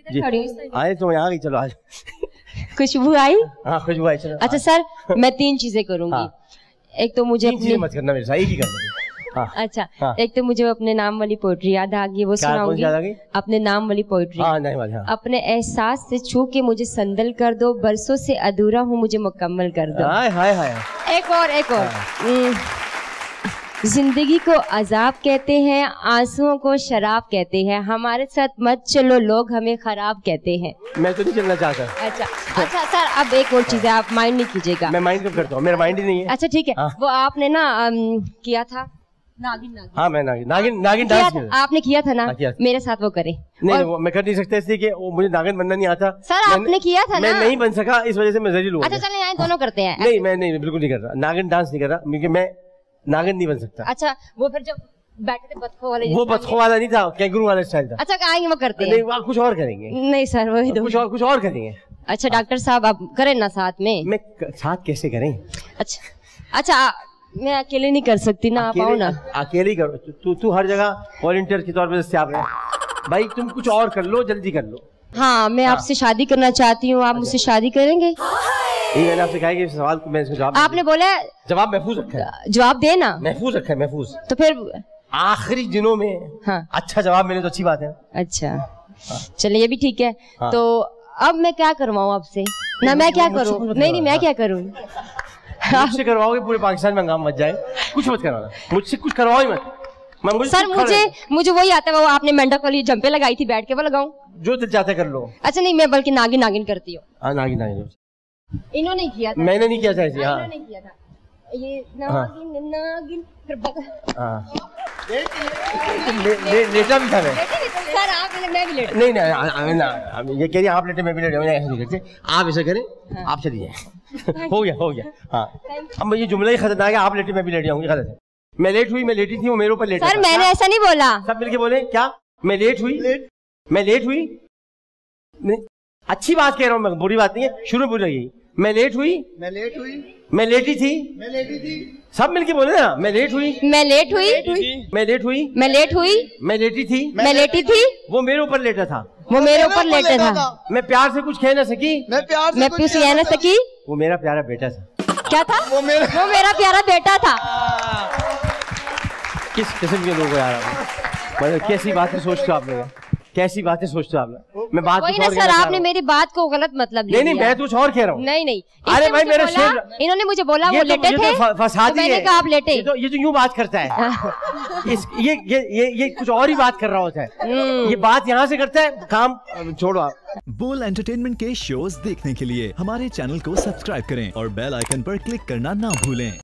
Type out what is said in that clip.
जी आए तो यहाँ गई, चलो आज खुशबू आई? हाँ खुशबू आई, चलो। अच्छा सर, मैं 3 चीजें करूंगी। हाँ। एक तो मुझे अपने मत करना मेरे साथ, एक ही करना। हाँ। अच्छा हाँ। एक तो मुझे अपने नाम वाली पोइट्री याद आ गई, वो सुनाऊंगी। अपने नाम वाली पोइट्री। हाँ, नहीं वाली, हाँ। अपने एहसास से छू के मुझे संदल कर दो, बरसों से अधूरा हूँ मुझे मुकम्मल कर दो। हाय हाय हाय। एक और जिंदगी को अजाब कहते हैं, आंसुओं को शराब कहते हैं, हमारे साथ मत चलो लोग हमें खराब कहते हैं। मैं तो नहीं चलना चाहता। अच्छा सर, अब एक और चीज है, आप माइंड नहीं कीजिएगा। मैं माइंड कब करता हूँ, मेरा माइंड ही नहीं है। अच्छा ठीक है। हाँ। वो आपने ना किया था नागिन। हाँ मैं नागिन डांस किया। आपने किया था ना? हाँ, मेरे साथ वो करे। नहीं, वो मैं कर नहीं सकता इसलिए कि वो मुझे नागिन बनना नहीं आता। सर आपने किया था ना? मैं नहीं बन सका, इस वजह से मैं जलील हुआ। अच्छा चलें यहाँ दोनों करते हैं। नहीं मैं नहीं, बिल्कुल नहीं कर रहा, नागिन डांस नहीं कर रहा, क्योंकि मैं नागिन नहीं बन सकता। अच्छा वो फिर जब बैठे थे बतखों वाले, वो बतखों वाला नहीं था, कैंगरू वाला स्टाइल था। अच्छा आएंगे वो करते हैं। नहीं कुछ और करेंगे। नहीं सर वही दो। कुछ और करेंगे। अच्छा डॉक्टर साहब आप करें ना साथ में? मैं साथ कैसे करें? अच्छा मैं अकेले नहीं कर सकती ना, आप आओ ना। अकेले ही करो, तू हर जगह वॉलंटियर के तौर पर दस्तियाब है भाई, तुम कुछ और कर लो, जल्दी कर लो। हाँ मैं आपसे शादी करना चाहती हूँ, आप मुझसे शादी करेंगे? मैंने आपसे कहा कि सवाल को मैं इसको जवाब, आपने बोला जवाब महफूज रखा है। जवाब देना महफूज रखा है, महफूज। तो फिर आखिरी दिनों में हाँ अच्छा जवाब मिले तो अच्छी बात है। अच्छा चलिए ये भी ठीक है। तो अब मैं क्या करवाऊँ आपसे ना? मैं क्या करूँ? नहीं मैं क्या करूँ? मुझसे करवाओगे पूरे पाकिस्तान में हंगामा मच जाए। कुछ मत करवाना मुझसे, कुछ करवाओ ही मत। सर मुझे वही आता है, वो आपने मेंढक वाली जंपे लगाई थी, बैठ के वो लगाऊं? जो दिल चाहता कर लो। अच्छा नहीं मैं बल्कि नागिन करती हूँ। नागिन इन्होंने किया था, मैंने नहीं किया था ऐसे। हाँ इन्होंने किया था ये नागिन फिर लेटा भी था मैं। सर आप मैं भी लेटा। नहीं ये कह रही आप लेटे मैं भी लेटा, ऐसे नहीं करते। आप ऐसा करें, आप चलिए। हो गया। हाँ अब ये जुमला ही खतरनाक है, आप लेटे मैं भी लेट जाऊंगी, गलत है। मैं लेट हुई, मैं लेटी थी, वो मेरे ऊपर लेटा। सर मैंने ऐसा नहीं बोला। सब मिलके बोले क्या? मैं लेट हुई नहीं, अच्छी बात कह रहा हूँ मैं, बुरी बात नहीं है, शुरू में बुरी लगी। मैं लेट हुई, मैं लेटी थी, सब मिलके बोले ना। मैं लेटी थी, मैं लेटी थी, वो मेरे ऊपर लेटा था, मैं प्यार से कुछ कह ना सकी, वो मेरा प्यारा बेटा था। क्या था? वो मेरा प्यारा बेटा था। किस किस्म के लोग यार, मतलब कैसी बातें सोचते हो आप लोग, कैसी बातें सोचते हो आप लोग? मैं बात वही ना सर, आपने मेरी बात को गलत मतलब ले लिया। नहीं मैं कुछ और कह रहा हूँ। नहीं अरे भाई मेरे इन्होंने मुझे बोला वो लेटे थे, तो मैंने कहा आप लेटे। ये जो यूं बात करता है ये कुछ और ही बात कर रहा होता है। ये बात यहाँ से करता है, काम छोड़ो आप। बोल एंटरटेनमेंट के शोज देखने के लिए हमारे चैनल को सब्सक्राइब करें और बेल आइकन पर क्लिक करना ना भूलें।